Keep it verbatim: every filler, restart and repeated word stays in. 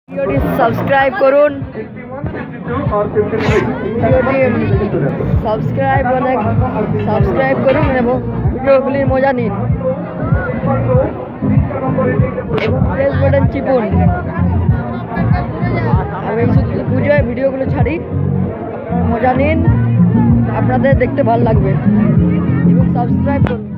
ভিডিওটি সাবস্ক্রাইব করুন, ভিডিওটি সাবস্ক্রাইব অনেক সাবস্ক্রাইব করুন এবং ভিডিওগুলির মজা নিন এবং প্রেস বাটন চিপুন। আমি শুধু পুজোয় ভিডিওগুলো ছাড়ি, আপনারা মজা নিন, আপনাদের দেখতে ভালো লাগবে এবং সাবস্ক্রাইব করুন।